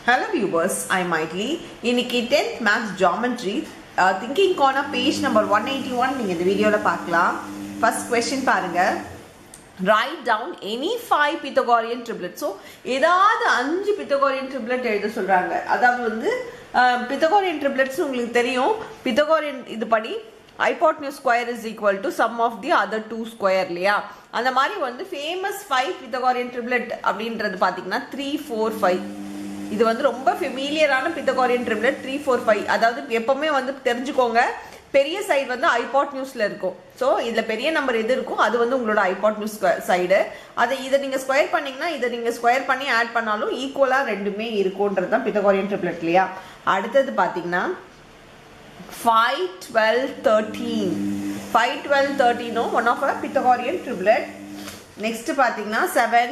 Hello viewers, I am Maitli. இன்னைக்கு 10th Maths Geometry thinking corner page number 181 நீங்க இந்த வீடியோல பார்க்கலாம். First question பாருங்க. Write down any 5 Pythagorean triplets. So ஏதாவது 5 Pythagorean triplet எழுத சொல்றாங்க. அதாவது வந்து Pythagorean triplets உங்களுக்கு தெரியும். Pythagorean இதுபடி hypotenuse square is equal to sum of the other two square இல்லையா? அந்த மாதிரி வந்து famous 5 Pythagorean triplet அப்படின்றது பாத்தீங்கன்னா 3 4 5. இது வந்து ரொம்ப ஃபெமிலியரான Pythagorean triplet 3 4 5. அதாவது எப்பவுமே வந்து தெரிஞ்சுக்கோங்க, பெரிய சைடு வந்து ஹைபோட்டனியூஸ்ல இருக்கும். சோ இதுல பெரிய நம்பர் எது இருக்கோ அது வந்து உங்களோட ஹைபோட்டனியூஸ் சைடு. இத நீங்க ஸ்கொயர் பண்ணீங்கன்னா இத நீங்க ஸ்கொயர் பண்ணி ஆட் பண்ணாலும் ஈக்குவலா ரெண்டுமே இருக்கும்ன்றது தான் Pythagorean triplet இல்லையா? அடுத்து பாத்தீங்கன்னா 5 12 13. 5 12 13 one of a Pythagorean triplet. Next பாத்தீங்கன்னா 7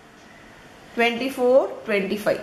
24 25.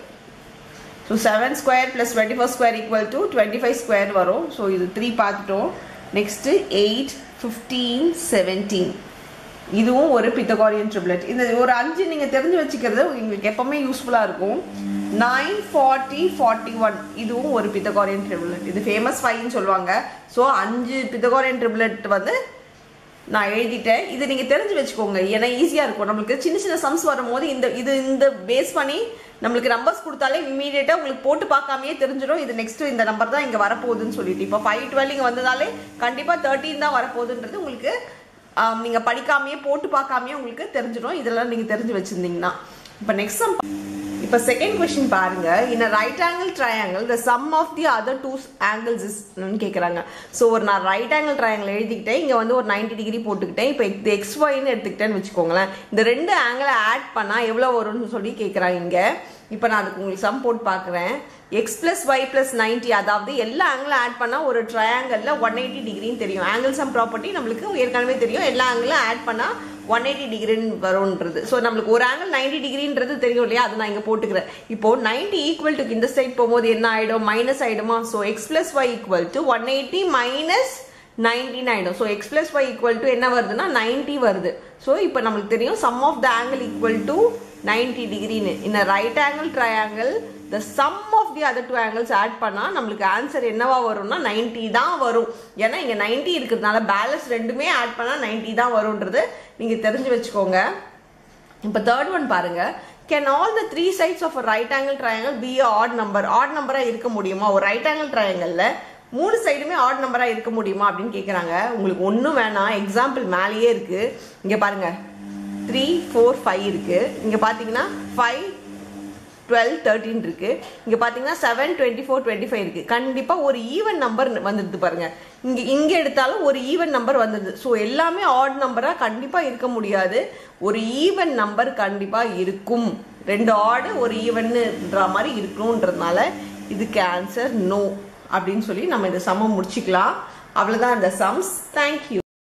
So 7 square plus 24 square equal to 25 square வரும். So இது 3 பார்த்துட்டோம். Next 8 15 17. இதுவும் ஒரு Pythagorean triplet. இந்த ஒரு 5 நீங்க தெரிஞ்சு வச்சுக்கிறது உங்களுக்கு எப்பவுமே யூஸ்ஃபுல்லா இருக்கும். 9 40 41. இதுவும் ஒரு Pythagorean triplet. இது famous 5 ன்னு சொல்வாங்க. So 5 Pythagorean triplet வந்து நான் எழுதிட்டேன். இது நீங்க தெரிஞ்சு வச்சுக்கோங்க, ஏன்னா ஈஸியா இருக்கும். நமக்கு சின்ன சின்ன சம்ஸ் வரும்போது இந்த பேஸ் பண்ணி நமக்கு நம்பர்ஸ் கொடுத்தாலே இமீடியட்டா உங்களுக்கு போட்டு பார்க்காமயே தெரிஞ்சிடும் இது நெக்ஸ்ட் இந்த நம்பர் தான் இங்க வரப்போகுதுன்னு சொல்லிட்டு. இப்போ 5 12 இங்க வந்ததாலே கண்டிப்பா 13 தான் வரப்போகுதுன்றது உங்களுக்கு நீங்க படிக்காமயே போட்டு பார்க்காமயே உங்களுக்கு தெரிஞ்சிடும். இதெல்லாம் நீங்க தெரிஞ்சு வச்சிருந்தீங்கன்னா. இப்போ நெக்ஸ்ட் சம். இப்போ செகண்ட் क्वेश्चन பாருங்க. in a right angle triangle the sum of the other two angles is ன்னு கேக்குறாங்க. சோ ஒரு நான் ரைட் ஆங்கிள் ட்ரையாங்கிள் எழுதிக்கிட்டேன், இங்க வந்து ஒரு 90 டிகிரி போட்டுக்கிட்டேன். இப்போ xy ன்னு எடுத்துக்கிட்டேன்னு வெச்சுக்கோங்களேன். இந்த ரெண்டு ஆங்கிளை ஆட் பண்ணா எவ்வளவு வரும்னு சொல்லி கேக்குறாங்க இங்க. இப்போ நான் அதுக்கு உங்களுக்கு சம் போட்டு பார்க்கறேன். x + y + 90, அதாவது எல்லா ஆங்கிளும் ஆட் பண்ணா ஒரு ட்ரையாங்கிள்ல 180 டிகிரின்னு தெரியும். ஆங்கிள் சம் ப்ராப்பர்ட்டி நம்மளுக்கு ஏற்கனவே தெரியும். எல்லா ஆங்கிளும் ஆட் பண்ணா 180 டிகிரின்னு வரும்ன்றது. சோ நமக்கு ஒரு ஆங்கிள் 90 டிகிரின்றது தெரியும் இல்லையா? அது நான் இங்க போட்டுக்கிறேன். இப்போ 90 ஈக்குவல் டு இந்த சைடு போகும்போது என்ன ஆயிடும்? மைனஸ் ஆயிடுமா? So x + y equal to 180 minus 19 ஆயிடும். So x + y equal to என்ன வருதுன்னா 90 வருது. சோ இப்போ நமக்கு தெரியும் sum of the angle equal to 90 டிகிரின்னு. in a right angle triangle the sum of the other two angles add பண்ணா நமக்கு ஆன்சர் என்னவா வரும்னா 90 தான் வரும். ஏன்னா இங்க 90 இருக்கிறதுனால பேலன்ஸ் ரெண்டுமே ஆட் பண்ணா 90 தான் வரும்ன்றது நீங்க தெரிஞ்சு வச்சுக்கோங்க. இப்போ தேர்ட் ஒன் பாருங்க. can all the three sides of a right angle triangle be a odd number? odd number இருக்க முடியுமா? ஒரு ரைட் ஆங்கிள் ட்ரையாங்கிள்ல மூணு சைடுமே ஆட் நம்பரா இருக்க முடியுமா அப்படின்னு கேக்குறாங்க. உங்களுக்கு ஒண்ணும் வேணாம், எக்ஸாம்பிள் மேலேயே இருக்கு. இங்க பாருங்க 3 4 5 இருக்கு. இங்க பாத்தீங்கன்னா 5 12 13 இருக்கு. இங்க பாத்தீங்கன்னா 7 24 25 இருக்கு. கண்டிப்பா ஒரு ஈவன் நம்பர் வந்துருது பாருங்க. இங்க எடுத்தாலும் ஒரு ஈவன் நம்பர் வந்தது. சோ எல்லாமே ஆட் நம்பரா கண்டிப்பா இருக்க முடியாது. ஒரு ஈவன் நம்பர் கண்டிப்பா இருக்கும். ரெண்டு ஆட் ஒரு ஈவன்ன்ற மாதிரி இருக்கும்ன்றதுனால இதுக்கு ஆன்சர் நோ அப்படின்னு சொல்லி நம்ம இந்த சம்ம முடிச்சுக்கலாம். அவ்வளவுதான் இந்த சம்ஸ். தேங்க்யூ.